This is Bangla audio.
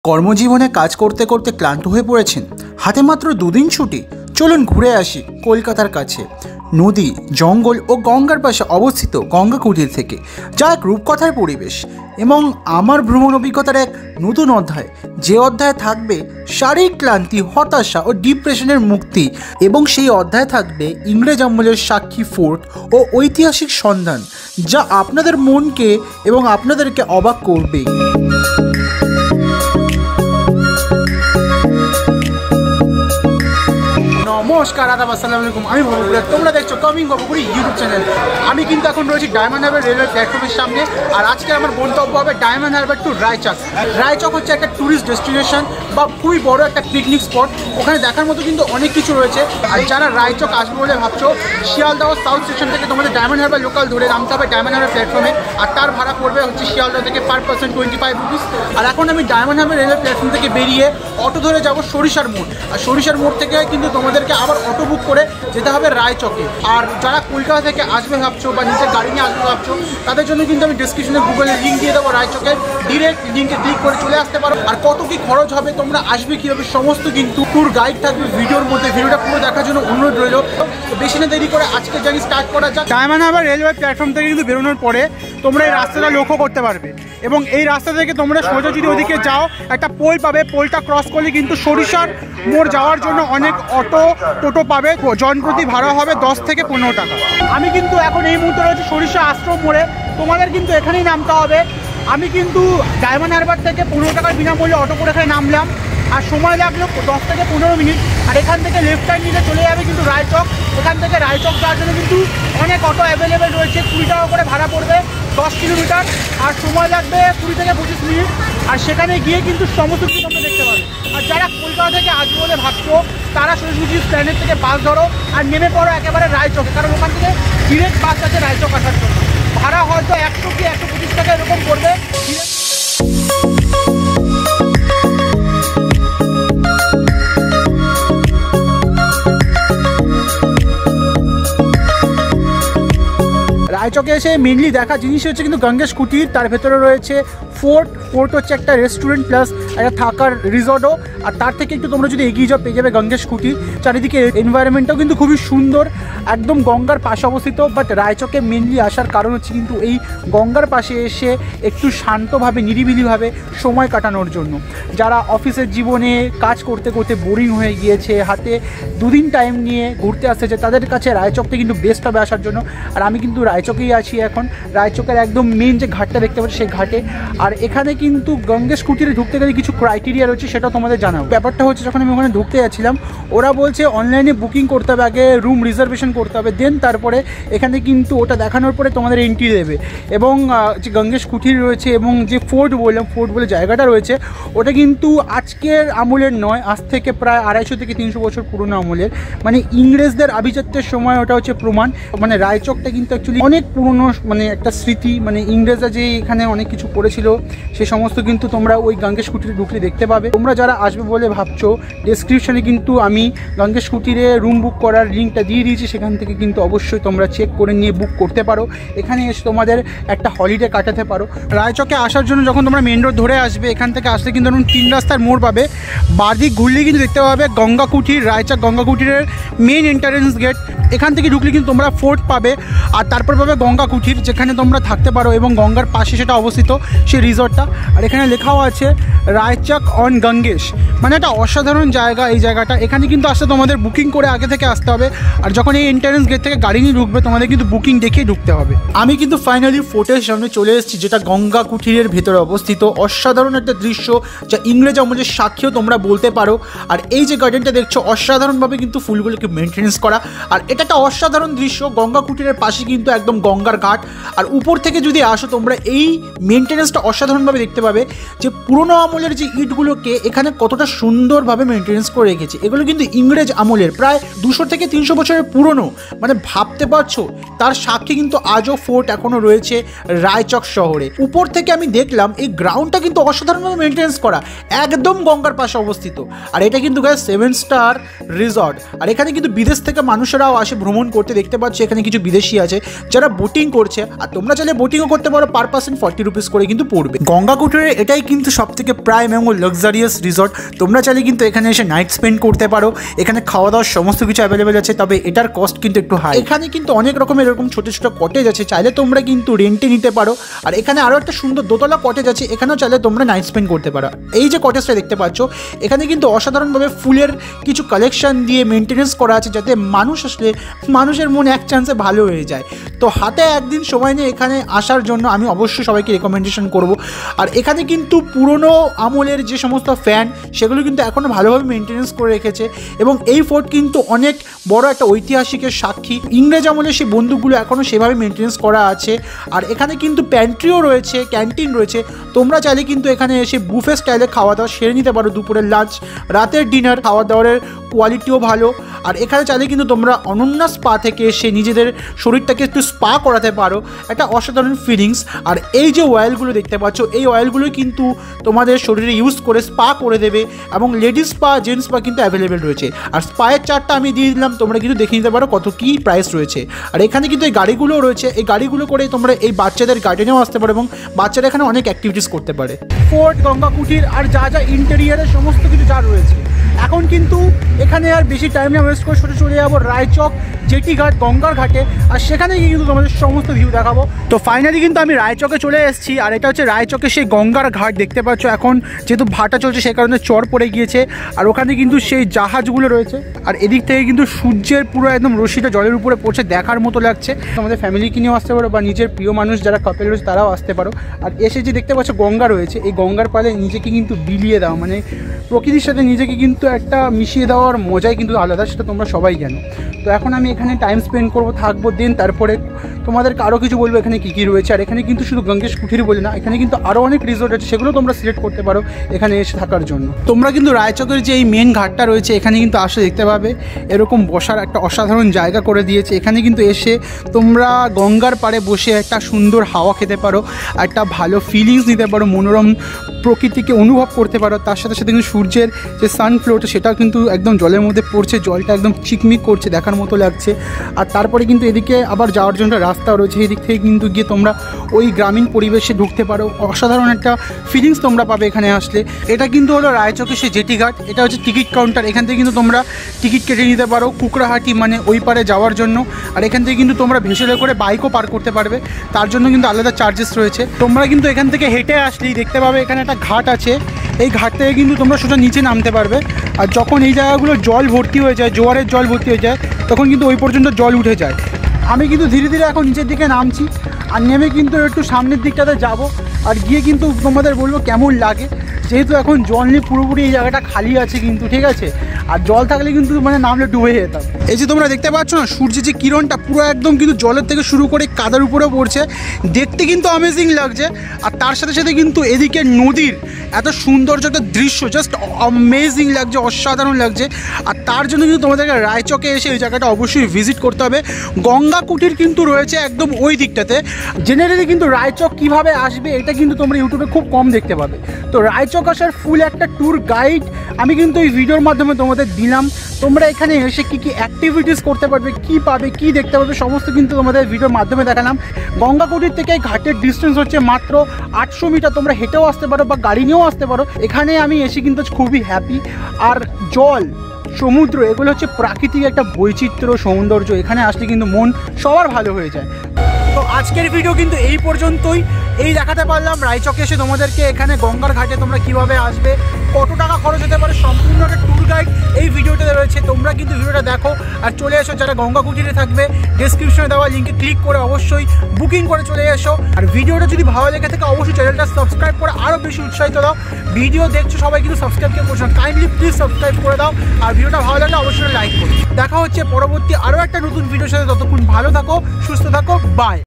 কর্মজীবনে কাজ করতে করতে ক্লান্ত হয়ে পড়েছেন, হাতে মাত্র দুদিন ছুটি। চলুন ঘুরে আসি কলকাতার কাছে নদী, জঙ্গল ও গঙ্গার পাশে অবস্থিত গঙ্গা কুটির থেকে, যা এক রূপকথার পরিবেশ এবং আমার ভ্রমণ অভিজ্ঞতার এক নতুন অধ্যায়। যে অধ্যায়ে থাকবে শারীরিক ক্লান্তি, হতাশা ও ডিপ্রেশনের মুক্তি, এবং সেই অধ্যায়ে থাকবে ইংরেজ আমলের সাক্ষী ফোর্ট ও ঐতিহাসিক সন্ধান, যা আপনাদের মনকে এবং আপনাদেরকে অবাক করবে। নমস্কার, আদাব, আসসালামু আলাইকুম। আমি ভবপুরি, তোমরা দেখছো কামিং ভবপুরি ইউটিউব চ্যানেল। আমি কিন্তু এখন রয়েছি ডায়মন্ড হারবার রেলওয়ে প্ল্যাটফর্মের সামনে। আর আজকে আমার গন্তব্য হবে ডায়মন্ড হারবার টু রায়চক। রায়চক হচ্ছে একটা ট্যুরিস্ট ডেস্টিনেশন বা খুবই বড় একটা পিকনিক স্পট। ওখানে দেখার মতো কিন্তু অনেক কিছু রয়েছে। আর যারা রায়চক আসবে বলে ভাবছো, শিয়ালদহ সাউথ স্টেশন থেকে তোমাদের ডায়মন্ড হারবার লোকাল ধরে নামতে হবে ডায়মন্ড হারবার প্ল্যাটফর্মে। আর তার ভাড়া পড়বে হচ্ছে শিয়ালদহ থেকে পার পারসন 25 রুপিস। আর এখন আমি ডায়মন্ড হারবার রেলওয়ে প্ল্যাটফর্ম থেকে বেরিয়ে অটো ধরে যাব সরিষার মোড়। আর সরিষার মোড় থেকে কিন্তু তোমাদেরকে আবার অটো বুক করে যেতে হবে রায়চকে। আর যারা কলকাতা থেকে আসবে ভাবছো বা নিজের গাড়ি নিয়ে আসবে ভাবছো, তাদের জন্য কিন্তু আমি ডিসক্রিপশনে গুগলের লিঙ্ক দিয়ে দেবো। রায়চকের ডিরেক্ট লিঙ্কে ক্লিক করে চলে আসতে পারো। আর কত কি খরচ হবে, তোমরা আসবে কীভাবে, সমস্ত কিন্তু ট্যুর গাইড থাকবে ভিডিওর মধ্যে। ভিডিওটা পুরো দেখার জন্য অনুরোধ রইল। বেশি না দেরি করে আজকে জানি স্টার্ট করা যাক। ডায়মন্ড হারবার রেলওয়ে প্ল্যাটফর্ম থেকে কিন্তু বেরোনোর পরে তোমরা এই রাস্তাটা লক্ষ্য করতে পারবে, এবং এই রাস্তা থেকে তোমরা সোজা যদি ওদিকে যাও, একটা পোল পাবে। পোলটা ক্রস করলে কিন্তু সরিষার মোড় যাওয়ার জন্য অনেক অটো টোটো পাবে। জনপ্রতি ভাড়া হবে 10 থেকে 15 টাকা। আমি কিন্তু এখন এই মুহূর্তে রয়েছে সরিষা আশ্রম মোড়ে। তোমাদের কিন্তু এখানেই নামতে হবে। আমি কিন্তু ডায়মন্ড হারবার থেকে 15 টাকার বিনামূল্যে অটো করে এখানে নামলাম। আর সময় লাগলো 10 থেকে 15 মিনিট। আর এখান থেকে লেফট টাইম নিতে চলে যাবে কিন্তু রায়চক। এখান থেকে রায়চক যাওয়ার জন্য কিন্তু অনেক অটো অ্যাভেলেবেল রয়েছে। 20 টাকা করে ভাড়া পড়বে 10 কিলোমিটার। আর সময় লাগবে 20 থেকে 25 মিনিট। আর সেখানে গিয়ে কিন্তু সমস্ত কিছু তোমরা দেখতে পাবে। আর যারা কলকাতা থেকে আসবে বলে ভাবছো, তারা সোজাসুজি প্ল্যানেট থেকে বাস ধরো আর নেমে পড়ো একেবারে রায়চকে। কারণ ওখান থেকে ডিরেক্ট বাস আছে রায়চক আসার জন্য। ভাড়া হয়তো 100 কি 125 টাকা এরকম পড়বে। রায়চকে এসে মেনলি দেখা জিনিস হচ্ছে কিন্তু গঙ্গেশ কুটির। তার ভেতরে রয়েছে ফোর্ট হচ্ছে একটা রেস্টুরেন্ট প্লাস একটা থাকার রিসর্টও। আর তার থেকে একটু তোমরা যদি এগিয়ে যাও পেয়ে যাবে গঙ্গেশ কুটির। চারিদিকে এনভায়রনমেন্টটাও কিন্তু খুবই সুন্দর, একদম গঙ্গার পাশে অবস্থিত। বাট রায়চকে মেনলি আসার কারণ হচ্ছে কিন্তু এই গঙ্গার পাশে এসে একটু শান্তভাবে নিরিবিলিভাবে সময় কাটানোর জন্য। যারা অফিসের জীবনে কাজ করতে করতে বোরিং হয়ে গিয়েছে, হাতে দুদিন টাইম নিয়ে ঘুরতে আসতেছে, তাদের কাছে রায়চকটা কিন্তু বেস্ট হবে আসার জন্য। আর আমি কিন্তু রায়চকেই আছি এখন। রায়চকের একদম মেন যে ঘাটটা দেখতে পাচ্ছি সেই ঘাটে। আর এখানে কিন্তু গঙ্গেশ কুটিরে ঢুকতে গেলে কিছু ক্রাইটেরিয়া রয়েছে, সেটা তোমাদের জানাবো। ব্যাপারটা হচ্ছে, যখন আমি ওখানে ঢুকতে যাচ্ছিলাম, ওরা বলছে অনলাইনে বুকিং করতে হবে, আগে রুম রিজার্ভেশন করতে হবে, দেন তারপরে এখানে কিন্তু ওটা দেখানোর পরে তোমাদের এন্ট্রি দেবে। এবং যে গঙ্গেশ কুটির রয়েছে এবং যে ফোর্ট বললাম, ফোর্ট বলে জায়গাটা রয়েছে, ওটা কিন্তু আজকের আমলের নয়, আজ থেকে প্রায় 250 থেকে 300 বছর পুরনো আমলের। মানে ইংরেজদের আভিজাত্যের সময় ওটা হচ্ছে প্রমাণ। মানে রায়চকটা কিন্তু অ্যাকচুয়ালি অনেক পুরনো, মানে একটা স্মৃতি। মানে ইংরেজরা যে এখানে অনেক কিছু করেছিল সে সমস্ত কিন্তু তোমরা ওই গঙ্গেশ কুটিরে ঢুকলে দেখতে পাবে। তোমরা যারা আসবে বলে ভাবছো, ডেসক্রিপশনে কিন্তু আমি গঙ্গেশ কুটিরে রুম বুক করার লিঙ্কটা দিয়ে দিয়েছি। সেখান থেকে কিন্তু অবশ্যই তোমরা চেক করে নিয়ে বুক করতে পারো। এখানে এসে তোমাদের একটা হলিডে কাটাতে পারো। রায়চকে আসার জন্য যখন তোমরা মেন রোড ধরে আসবে, এখান থেকে আসলে কিন্তু 3 রাস্তার মোড় পাবে। বাঁদিক ঘুরলে কিন্তু দেখতে পাবে গঙ্গা কুটির। রায়চক গঙ্গা কুটিরের মেন এন্ট্রান্স গেট। এখান থেকে ঢুকলে কিন্তু তোমরা ফোর্ট পাবে। আর তারপর পাবে গঙ্গা কুটির, যেখানে তোমরা থাকতে পারো এবং গঙ্গার পাশে সেটা অবস্থিত সেই রিসর্টটা। আর এখানে লেখাও আছে রায়চক অন গঙ্গেশ। মানে একটা অসাধারণ জায়গা এই জায়গাটা। এখানে কিন্তু আসতে তোমাদের বুকিং করে আগে থেকে আসতে হবে। আর যখন এই এন্ট্রান্স গেট থেকে গাড়ি নিয়ে ঢুকবে, তোমাদের কিন্তু বুকিং দেখেই ঢুকতে হবে। আমি কিন্তু ফাইনালি ফোর্টের সামনে চলে এসেছি, যেটা গঙ্গা কুটিরের ভেতরে অবস্থিত। অসাধারণ একটা দৃশ্য, যা ইংরেজ আমলের সাক্ষীও তোমরা বলতে পারো। আর এই যে গার্ডেনটা দেখছো, অসাধারণভাবে কিন্তু ফুলগুলোকে মেনটেনেন্স করা। আর এটা একটা অসাধারণ দৃশ্য। গঙ্গা কুটিরের পাশে কিন্তু একদম গঙ্গার ঘাট। আর উপর থেকে যদি আসো তোমরা, এই মেনটেনেন্সটা অসাধারণভাবে দেখতে পাবে যে পুরোনো আমলের যে ইটগুলোকে এখানে কতটা সুন্দরভাবে মেনটেনেন্স করে রেখেছে। এগুলো কিন্তু ইংরেজ আমলের প্রায় 200 থেকে 300 বছরের পুরনো, মানে ভাবতে পারছো তার সাক্ষী কিন্তু আজও ফোর্ট এখনো রয়েছে রায়চক শহরে। উপর থেকে আমি দেখলাম এই গ্রাউন্ডটা কিন্তু অসাধারণভাবে মেনটেনেন্স করা, একদম গঙ্গার পাশে অবস্থিত। আর এটা কিন্তু 7 স্টার রিসর্ট। আর এখানে কিন্তু বিদেশ থেকে মানুষেরাও আসে ভ্রমণ করতে, দেখতে পাচ্ছ এখানে কিছু বিদেশি আছে যারা বোটিং করছে। আর তোমরা চাইলে বোটিংও করতে পারো, পার পার্সন 40 রুপিস করে কিন্তু পড়বে। গঙ্গা কুটিরের এটাই কিন্তু সব থেকে প্রাইম এবং লাক্সারিয়াস রিসর্ট। তোমরা চাইলে কিন্তু এখানে এসে নাইট স্পেন্ড করতে পারো। এখানে খাওয়া দাওয়ার সমস্ত কিছু অ্যাভেলেবেল আছে, তবে এটার কস্ট কিন্তু একটু হাই। এখানে কিন্তু অনেক রকমের এরকম ছোটো ছোটো কটেজ আছে, চাইলে তোমরা কিন্তু রেন্টে নিতে পারো। আর এখানে আরও একটা সুন্দর দোতলা কটেজ আছে, এখানেও চাইলে তোমরা নাইট স্পেন্ড করতে পারো। এই যে কটেজটা দেখতে পাচ্ছ এখানে কিন্তু অসাধারণভাবে ফুলের কিছু কালেকশন দিয়ে মেনটেনেন্স করা আছে, যাতে মানুষ আসলে মানুষের মন এক চান্সে ভালো হয়ে যায়। তো হাতে একদিন সময় নিয়ে এখানে আসার জন্য আমি অবশ্যই সবাইকে রেকমেন্ডেশন করব। আর এখানে কিন্তু পুরনো আমলের যে সমস্ত ফ্যান সেগুলো কিন্তু এখনও ভালোভাবে মেনটেনেন্স করে রেখেছে। এবং এই ফোর্ট কিন্তু অনেক বড় একটা ঐতিহাসিকের সাক্ষী। ইংরেজ আমলের সেই বন্দুকগুলো এখনও সেভাবে মেনটেনেন্স করা আছে। আর এখানে কিন্তু প্যান্ট্রিও রয়েছে, ক্যান্টিন রয়েছে। তোমরা চাইলে কিন্তু এখানে এসে বুফে স্টাইলে খাওয়া দাওয়া সেরে নিতে পারো, দুপুরের লাঞ্চ, রাতের ডিনার। খাওয়া দাওয়ার কোয়ালিটিও ভালো। আর এখানে চাইলে কিন্তু তোমরা অনন্যা স্পা থেকে এসে নিজেদের শরীরটাকে একটু স্পা করাতে পারো, একটা অসাধারণ ফিলিংস। আর এই যে অয়েলগুলো দেখতে পাচ্ছ এই অয়েলগুলো কিন্তু তোমাদের শরীরে ইউজ করে স্পা করে দেবে। এবং লেডিস স্পা, জেন্টস স্পা কিন্তু অ্যাভেলেবেল রয়েছে। আর স্পায়ের চার্টটা আমি দিয়ে দিলাম, তোমরা কিন্তু দেখে নিতে পারো কত কী প্রাইস রয়েছে। আর এখানে কিন্তু এই গাড়িগুলোও রয়েছে, এই গাড়িগুলো করে তোমরা এই বাচ্চাদের গার্ডেনেও আসতে পারো এবং বাচ্চারা এখানে অনেক অ্যাক্টিভিটিস করতে পারে। ফোর্ট, গঙ্গা কুটির আর যা যা ইন্টেরিয়ারের সমস্ত কিছু যা রয়েছে, এখন কিন্তু এখানে আর বেশি টাইম না ওয়েস্ট করে সোজা চলে যাবো রায়চক জেটি ঘাট, গঙ্গার ঘাটে। আর সেখানে গিয়ে কিন্তু তোমাদের সমস্ত ভিউ দেখাবো। তো ফাইনালি কিন্তু আমি রায়চকে চলে এসেছি। আর এটা হচ্ছে রায়চকে সেই গঙ্গার ঘাট, দেখতে পাচ্ছ এখন যেহেতু ভাটা চলছে সে কারণে চর পড়ে গিয়েছে। আর ওখানে কিন্তু সেই জাহাজগুলো রয়েছে। আর এদিক থেকে কিন্তু সূর্যের পুরো একদম রশিটা জলের উপরে পড়ছে, দেখার মতো লাগছে। আমাদের ফ্যামিলিকে নিয়েও আসতে পারো বা নিজের প্রিয় মানুষ যারা কাপেল রয়েছে তারাও আসতে পারো। আর এসে যে দেখতে পাচ্ছ গঙ্গা রয়েছে, এই গঙ্গার পালে নিজেকে কিন্তু বিলিয়ে দাও, মানে প্রকৃতির সাথে নিজেকে কিন্তু একটা মিশিয়ে দেওয়ার মজাই কিন্তু আলাদা, সেটা তোমরা সবাই জানো। তো এখন আমি এখানে টাইম স্পেন্ড করবো, থাকবো, দেন তারপরে তোমাদেরকে আরও কিছু বলবো এখানে কী কী রয়েছে। আর এখানে কিন্তু শুধু গঙ্গেশ কুঠির বলে না, এখানে কিন্তু আরও অনেক রিসোর্ট আছে, সেগুলো তোমরা সিলেক্ট করতে পারো এখানে এসে থাকার জন্য। তোমরা কিন্তু রায়চকের যে এই মেন ঘাটটা রয়েছে এখানে কিন্তু আসে দেখতে পাবে এরকম বসার একটা অসাধারণ জায়গা করে দিয়েছে। এখানে কিন্তু এসে তোমরা গঙ্গার পাড়ে বসে একটা সুন্দর হাওয়া খেতে পারো, একটা ভালো ফিলিংস নিতে পারো, মনোরম প্রকৃতিকে অনুভব করতে পারো। তার সাথে সাথে কিন্তু সূর্যের যে সানফ্লোটা সেটাও কিন্তু একদম জলের মধ্যে পড়ছে, জলটা একদম চিকমিক করছে, দেখার মতো লাগছে। আর তারপরে কিন্তু এদিকে আবার যাওয়ার জন্য রাস্তা রয়েছে, এদিক থেকে কিন্তু গিয়ে তোমরা ওই গ্রামীণ পরিবেশে ঢুকতে পারো। অসাধারণ একটা ফিলিংস তোমরা পাবে এখানে আসলে। এটা কিন্তু হলো রায়চকের সে জেটি ঘাট, এটা হচ্ছে টিকিট কাউন্টার। এখান থেকে কিন্তু তোমরা টিকিট কেটে নিতে পারো কুকড়াহাটি, মানে ওই পারে যাওয়ার জন্য। আর এখান থেকে কিন্তু তোমরা ভেসেলে করে বাইকও পার করতে পারবে, তার জন্য কিন্তু আলাদা চার্জেস রয়েছে। তোমরা কিন্তু এখান থেকে হেঁটে আসলেই দেখতে পাবে এখানে একটা ঘাট আছে, এই ঘাট থেকে কিন্তু তোমরা সোজা নিচে নামতে পারবে। আর যখন এই জায়গাগুলো জল ভর্তি হয়ে যায়, জোয়ারের জল ভর্তি হয়ে যায়, তখন কিন্তু ওই পর্যন্ত জল উঠে যায়। আমি কিন্তু ধীরে ধীরে এখন নিচের দিকে নামছি, আর নেমে কিন্তু একটু সামনের দিকটাতে যাব, আর গিয়ে কিন্তু তোমাদের বলবো কেমন লাগে। যেহেতু এখন জল নিয়ে পুরোপুরি এই জায়গাটা খালি আছে কিন্তু, ঠিক আছে। আর জল থাকলে কিন্তু মানে নামলে ডুবে যেতাম। এই যে তোমরা দেখতে পাচ্ছ না সূর্যের যে কিরণটা পুরো একদম কিন্তু জলের থেকে শুরু করে কাদার উপরেও পড়ছে, দেখতে কিন্তু অ্যামেজিং লাগছে। আর তার সাথে সাথে কিন্তু এদিকে নদীর এত সৌন্দর্য একটা দৃশ্য, জাস্ট অ্যামেজিং লাগছে, অসাধারণ লাগছে। আর তার জন্য কিন্তু তোমাদেরকে রায়চকে এসে এই জায়গাটা অবশ্যই ভিজিট করতে হবে। গঙ্গা কুটির কিন্তু রয়েছে একদম ওই দিকটাতে। জেনারেলি কিন্তু রায়চক কীভাবে আসবে এটা কিন্তু তোমরা ইউটিউবে খুব কম দেখতে পাবে। তো রায়চক আসার ফুল একটা ট্যুর গাইড আমি কিন্তু এই ভিডিওর মাধ্যমে তোমাদের দিলাম। তোমরা এখানে এসে কী কী অ্যাক্টিভিটিস করতে পারবে, কী পাবে, কী দেখতে পাবে, সমস্ত কিন্তু তোমাদের ভিডিওর মাধ্যমে দেখালাম। গঙ্গা কুটির থেকে ঘাটের ডিস্টেন্স হচ্ছে মাত্র 800 মিটার। তোমরা হেঁটেও আসতে পারো বা গাড়ি নিয়েও আসতে পারো। এখানে আমি এসে কিন্তু খুবই হ্যাপি। আর জল, সমুদ্র, এগুলো হচ্ছে প্রাকৃতিক একটা বৈচিত্র্য, সৌন্দর্য। এখানে আসলে কিন্তু মন সবার ভালো হয়ে যায়। তো আজকের ভিডিও কিন্তু এই পর্যন্তই। এই দেখাতে পারলাম রায়চকে এসে তোমাদেরকে এখানে গঙ্গার ঘাটে তোমরা কিভাবে আসবে, কত টাকা খরচ হতে পারে, সম্পূর্ণ একটা ট্যুর গাইড এই ভিডিওটাতে রয়েছে। তোমরা কিন্তু ভিডিওটা দেখো আর চলে এসো। যারা গঙ্গা কুটিরে থাকবে ডেসক্রিপশনে দেওয়া লিঙ্কে ক্লিক করে অবশ্যই বুকিং করে চলে এসো। আর ভিডিওটা যদি ভালো লেগে থাকে অবশ্যই চ্যানেলটা সাবস্ক্রাইব করে আরও বেশি উৎসাহিত দাও। ভিডিও দেখছো সবাই কিন্তু সাবস্ক্রাইব কেউ করছো না, কাইন্ডলি প্লিজ সাবস্ক্রাইব করে দাও। আর ভিডিওটা ভালো লাগলে অবশ্যই লাইক করো। দেখা হচ্ছে পরবর্তী আরও একটা নতুন ভিডিওর সাথে। ততক্ষণ ভালো থাকো, সুস্থ থাকো, বাই।